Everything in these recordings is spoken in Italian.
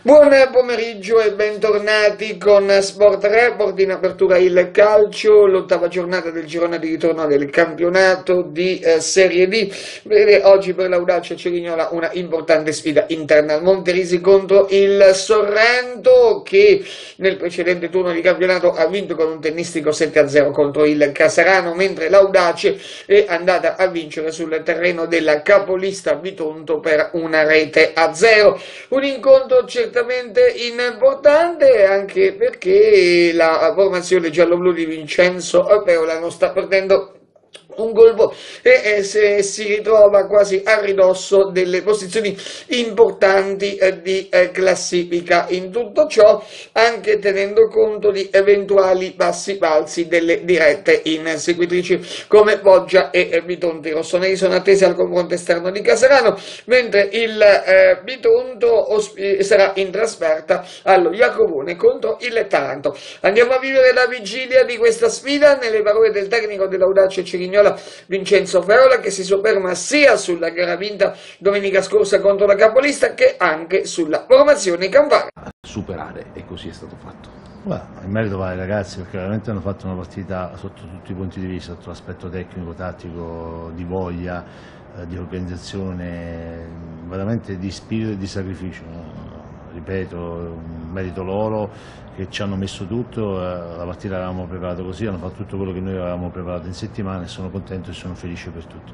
Buon pomeriggio e bentornati con Sport Report. In apertura il calcio, l'ottava giornata del girone di ritorno del campionato di Serie D. Vede oggi per l'Audace Cerignola una importante sfida interna al Monterisi contro il Sorrento, che nel precedente turno di campionato ha vinto con un tennistico 7-0 contro il Casarano, mentre l'Audace è andata a vincere sul terreno della capolista Bitonto per una rete a 0. Un incontro certamente importante, anche perché la formazione giallo-blu di Vincenzo Peola non sta perdendo un colpo e si ritrova quasi a ridosso delle posizioni importanti di classifica. In tutto ciò, anche tenendo conto di eventuali bassi balzi delle dirette inseguitrici come Foggia e Bitonto. I rossoneri sono attesi al confronto esterno di Casarano, mentre il Bitonto sarà in trasferta allo Jacobone contro il Taranto. Andiamo a vivere la vigilia di questa sfida nelle parole del tecnico dell'Audace Cerignola Vincenzo Peola, che si sofferma sia sulla gara vinta domenica scorsa contro la capolista che anche sulla formazione campana. Superare, e così è stato fatto. In merito ai ragazzi, perché veramente hanno fatto una partita sotto tutti i punti di vista, sotto l'aspetto tecnico, tattico, di voglia, di organizzazione, veramente di spirito e di sacrificio. Ripeto, merito loro, che ci hanno messo tutto, la partita l'avevamo preparata così, hanno fatto tutto quello che noi avevamo preparato in settimana e sono contento e sono felice per tutto.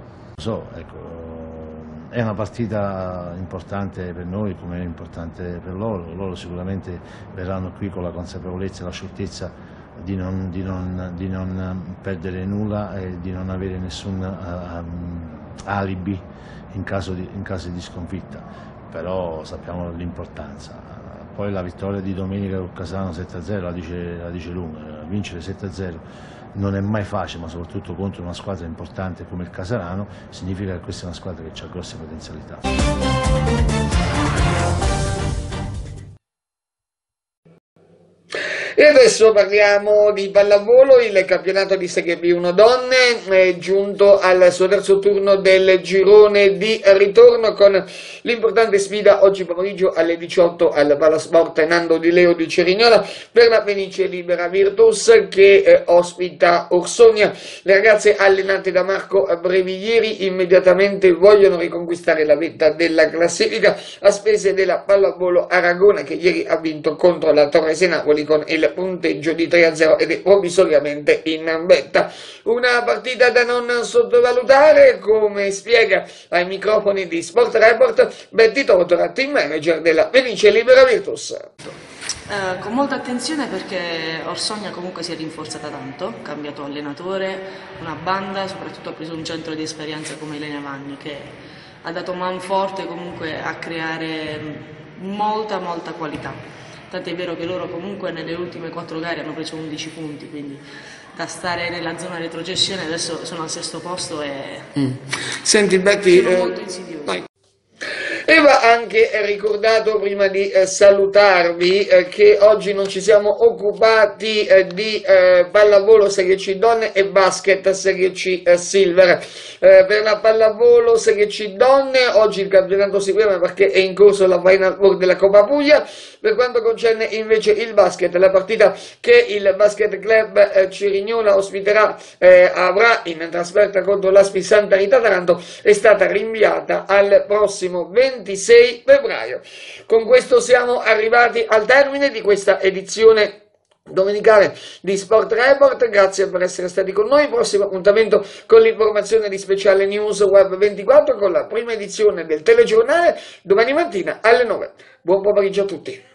È una partita importante per noi come è importante per loro sicuramente verranno qui con la consapevolezza e la scioltezza di non perdere nulla e di non avere nessun alibi in caso di sconfitta, però sappiamo l'importanza. Poi la vittoria di domenica con Casano 7-0 la dice lunga. Vincere 7-0 non è mai facile, ma soprattutto contro una squadra importante come il Casarano significa che questa è una squadra che ha grosse potenzialità. E adesso parliamo di pallavolo. Il campionato di Serie B1 Donne è giunto al suo terzo turno del girone di ritorno, con l'importante sfida oggi pomeriggio alle 18 al Palasport Nando Di Leo di Cerignola per la Fenice Libera Virtus, che ospita Orsonia. Le ragazze allenate da Marco Breviglieri immediatamente vogliono riconquistare la vetta della classifica a spese della Pallavolo Aragona, che ieri ha vinto contro la Torrese Napoli con il punteggio di 3-0 ed è provvisoriamente in vetta. Una partita da non sottovalutare, come spiega ai microfoni di Sport Report Betty Tortora, team manager della Fenice Libera Virtus. Con molta attenzione, perché Orsonia comunque si è rinforzata tanto, ha cambiato allenatore, una banda, soprattutto ha preso un centro di esperienza come Elena Vanni, che ha dato man forte comunque a creare molta qualità. Tant'è vero che loro comunque nelle ultime 4 gare hanno preso 11 punti, quindi da stare nella zona retrocessione adesso sono al 6° posto e Senti Betty, sono molto insidiosi. E va anche ricordato, prima di salutarvi, che oggi non ci siamo occupati di pallavolo Serie C Donne e basket Serie C Silver. Per la pallavolo Serie C Donne oggi il campionato si ferma perché è in corso la Final Four della Coppa Puglia. Per quanto concerne invece il basket, la partita che il Basket Club Cerignola ospiterà, avrà in trasferta contro l'Aspi Santa Rita Taranto, è stata rinviata al prossimo 26 febbraio. Con questo siamo arrivati al termine di questa edizione domenicale di Sport Report. Grazie per essere stati con noi. Prossimo appuntamento con l'informazione di Speciale News Web 24 con la prima edizione del telegiornale domani mattina alle 9. Buon pomeriggio a tutti.